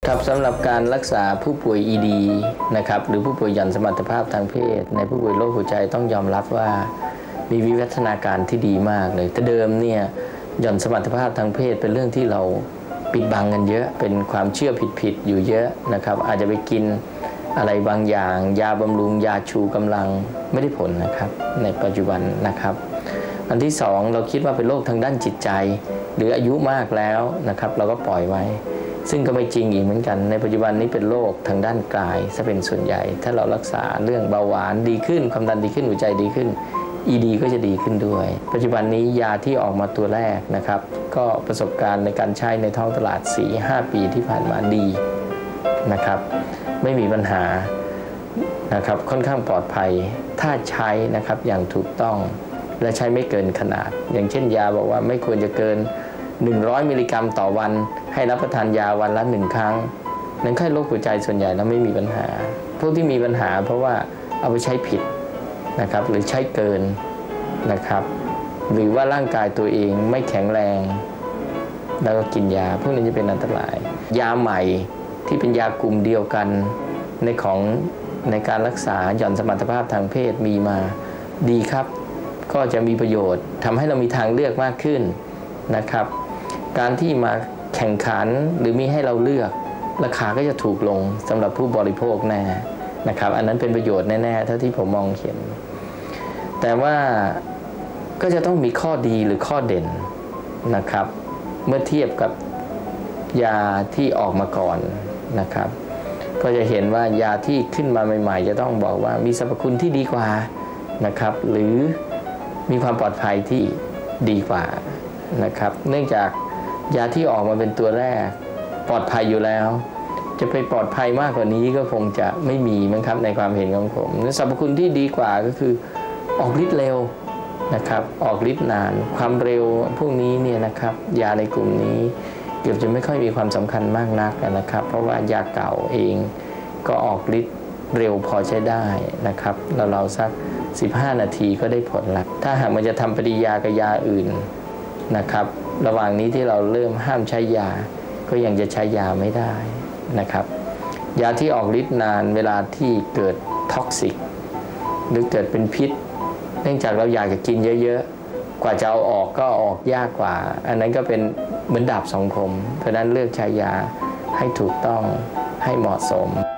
ครับสำหรับการรักษาผู้ป่วย ED นะครับหรือผู้ป่วยหย่อนสมรรถภาพทางเพศในผู้ป่วยโรคหัวใจต้องยอมรับว่ามีวิวัฒนาการที่ดีมากเลยแต่เดิมเนี่ยหย่อนสมรรถภาพทางเพศเป็นเรื่องที่เราปิดบังกันเยอะเป็นความเชื่อผิดๆอยู่เยอะนะครับอาจจะไปกินอะไรบางอย่างยาบำรุงยาชูกำลังไม่ได้ผลนะครับในปัจจุบันนะครับอันที่สองเราคิดว่าเป็นโรคทางด้านจิตใจหรืออายุมากแล้วนะครับเราก็ปล่อยไว้ซึ่งก็ไม่จริงอีกเหมือนกันในปัจจุบันนี้เป็นโรคทางด้านกายซะเป็นส่วนใหญ่ถ้าเรารักษาเรื่องเบาหวานดีขึ้นความดันดีขึ้นหัวใจดีขึ้น ED ก็จะดีขึ้นด้วยปัจจุบันนี้ยาที่ออกมาตัวแรกนะครับก็ประสบการณ์ในการใช้ในท้องตลาด 4-5 ปีที่ผ่านมาดีนะครับไม่มีปัญหานะครับค่อนข้างปลอดภัยถ้าใช้นะครับอย่างถูกต้องและใช้ไม่เกินขนาดอย่างเช่นยาบอกว่าไม่ควรจะเกิน100 มิลลิกรัมต่อวันให้รับประทานยาวันละ1 ครั้งนั้นไข้โรคหัวใจส่วนใหญ่แล้วไม่มีปัญหาพวกที่มีปัญหาเพราะว่าเอาไปใช้ผิดนะครับหรือใช้เกินนะครับหรือว่าร่างกายตัวเองไม่แข็งแรงแล้วก็กินยาพวกนี้จะเป็นอันตรายยาใหม่ที่เป็นยากลุ่มเดียวกันในการรักษาหย่อนสมรรถภาพทางเพศมีมาดีครับก็จะมีประโยชน์ทำให้เรามีทางเลือกมากขึ้นนะครับการที่มาแข่งขันหรือมีให้เราเลือกราคาก็จะถูกลงสำหรับผู้บริโภคแน่นะครับอันนั้นเป็นประโยชน์แน่ๆเท่าที่ผมมองเห็นแต่ว่าก็จะต้องมีข้อดีหรือข้อเด่นนะครับเมื่อเทียบกับยาที่ออกมาก่อนนะครับก็จะเห็นว่ายาที่ขึ้นมาใหม่ๆจะต้องบอกว่ามีสรรพคุณที่ดีกว่านะครับหรือมีความปลอดภัยที่ดีกว่านะครับเนื่องจากยาที่ออกมาเป็นตัวแรกปลอดภัยอยู่แล้วจะไปปลอดภัยมากกว่านี้ก็คงจะไม่มีมั้งครับในความเห็นของผมสรรพคุณที่ดีกว่าก็คือออกฤทธิ์เร็วนะครับออกฤทธิ์นานความเร็วพวกนี้เนี่ยนะครับยาในกลุ่มนี้เกือบจะไม่ค่อยมีความสำคัญมากนักนะครับเพราะว่ายาเก่าเองก็ออกฤทธิ์เร็วพอใช้ได้นะครับเราสัก15 นาทีก็ได้ผลแล้วถ้าหากมันจะทำปฏิกิริยากับยาอื่นนะครับระหว่างนี้ที่เราเริ่มห้ามใช้ยาก็ยังจะใช้ยาไม่ได้นะครับยาที่ออกฤทธิ์นานเวลาที่เกิดท็อกซิกหรือเกิดเป็นพิษเนื่องจากเราอยากจะกินเยอะๆกว่าจะเอาออกก็ออกยากกว่าอันนั้นก็เป็นเหมือนดาบสองคมเพราะนั้นเลือกใช้ยาให้ถูกต้องให้เหมาะสม